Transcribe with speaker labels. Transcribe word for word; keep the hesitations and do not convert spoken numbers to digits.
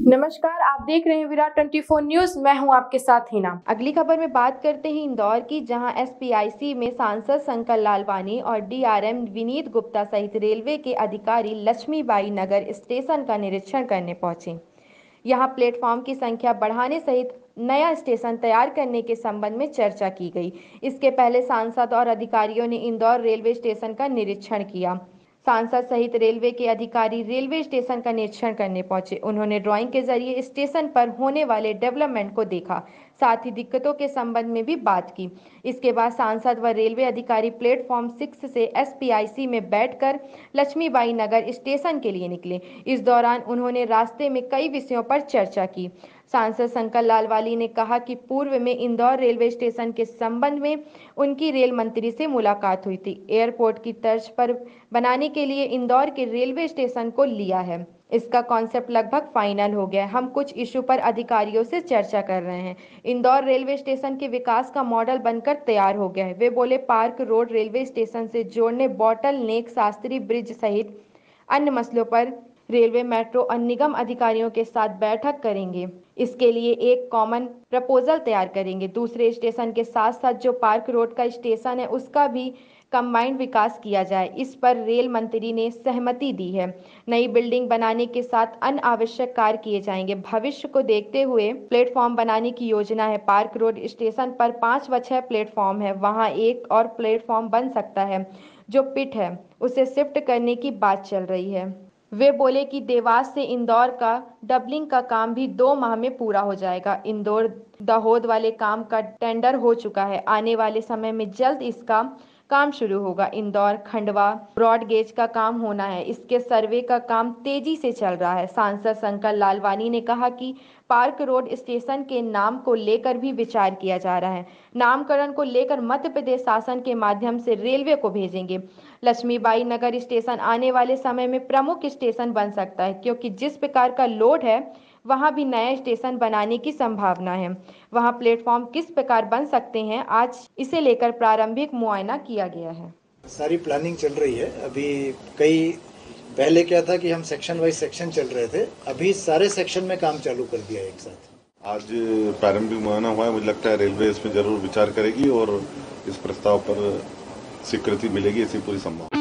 Speaker 1: नमस्कार, आप देख रहे हैं विराट चौबीस न्यूज। मैं हूं आपके साथ हिना।
Speaker 2: अगली खबर में बात करते हैं इंदौर की, जहां एसपीआईसी में सांसद शंकर लालवानी और डीआरएम विनीत गुप्ता सहित रेलवे के अधिकारी लक्ष्मीबाई नगर स्टेशन का निरीक्षण करने पहुंचे। यहां प्लेटफॉर्म की संख्या बढ़ाने सहित नया स्टेशन तैयार करने के संबंध में चर्चा की गई। इसके पहले सांसद और अधिकारियों ने इंदौर रेलवे स्टेशन का निरीक्षण किया। सांसद सहित रेलवे के अधिकारी रेलवे स्टेशन का निरीक्षण करने पहुंचे। उन्होंने ड्राइंग के जरिए स्टेशन पर होने वाले डेवलपमेंट को देखा, साथ ही दिक्कतों के संबंध में भी बात की। इसके बाद सांसद व रेलवे अधिकारी प्लेटफॉर्म सिक्स से एसपीआईसी में बैठकर लक्ष्मीबाई नगर स्टेशन के लिए निकले। इस दौरान उन्होंने रास्ते में कई विषयों पर चर्चा की। सांसद शंकर लालवानी ने कहा कि पूर्व में इंदौर रेलवे स्टेशन के संबंध में उनकी रेल मंत्री से मुलाकात हुई थी। एयरपोर्ट की तर्ज पर बनाने के लिए इंदौर के रेलवे स्टेशन को लिया है। इसका कॉन्सेप्ट लगभग फाइनल हो गया है। हम कुछ इशू पर अधिकारियों से चर्चा कर रहे हैं। इंदौर रेलवे स्टेशन के विकास का मॉडल बनकर तैयार हो गया है। वे बोले, पार्क रोड रेलवे स्टेशन से जोड़ने बॉटल नेक शास्त्री ब्रिज सहित अन्य मसलों पर रेलवे, मेट्रो और निगम अधिकारियों के साथ बैठक करेंगे। इसके लिए एक कॉमन प्रपोजल तैयार करेंगे। दूसरे स्टेशन के साथ साथ जो पार्क रोड का स्टेशन है उसका भी कंबाइंड विकास किया जाए। इस पर रेल मंत्री ने सहमति दी है। नई बिल्डिंग बनाने के साथ अन्य आवश्यक कार्य किए जाएंगे। भविष्य को देखते हुए प्लेटफॉर्म बनाने की योजना है। पार्क रोड स्टेशन पर पाँच व छह प्लेटफॉर्म है, वहाँ एक और प्लेटफॉर्म बन सकता है। जो पिट है उसे शिफ्ट करने की बात चल रही है। वे बोले कि देवास से इंदौर का डबलिंग का काम भी दो माह में पूरा हो जाएगा। इंदौर दाहोद वाले काम का टेंडर हो चुका है। आने वाले समय में जल्द इसका काम शुरू होगा। इंदौर खंडवा ब्रॉड गेज का काम होना है। इसके सर्वे का काम तेजी से चल रहा है। सांसद शंकर लालवानी ने कहा कि पार्क रोड स्टेशन के नाम को लेकर भी विचार किया जा रहा है। नामकरण को लेकर मध्य प्रदेश शासन के माध्यम से रेलवे को भेजेंगे। लक्ष्मीबाई नगर स्टेशन आने वाले समय में प्रमुख स्टेशन बन सकता है, क्योंकि जिस प्रकार का लोड है वहां भी नया स्टेशन बनाने की संभावना है। वहां प्लेटफॉर्म किस प्रकार बन सकते हैं, आज इसे लेकर प्रारंभिक मुआयना किया गया है।
Speaker 3: सारी प्लानिंग चल रही है। अभी कई पहले क्या था कि हम सेक्शन वाइज सेक्शन चल रहे थे, अभी सारे सेक्शन में काम चालू कर दिया एक साथ।
Speaker 4: आज प्रारंभिक मुआयना हुआ है। मुझे लगता है रेलवे इसमें जरूर विचार करेगी और इस प्रस्ताव पर स्वीकृति मिलेगी, ऐसी पूरी संभावना।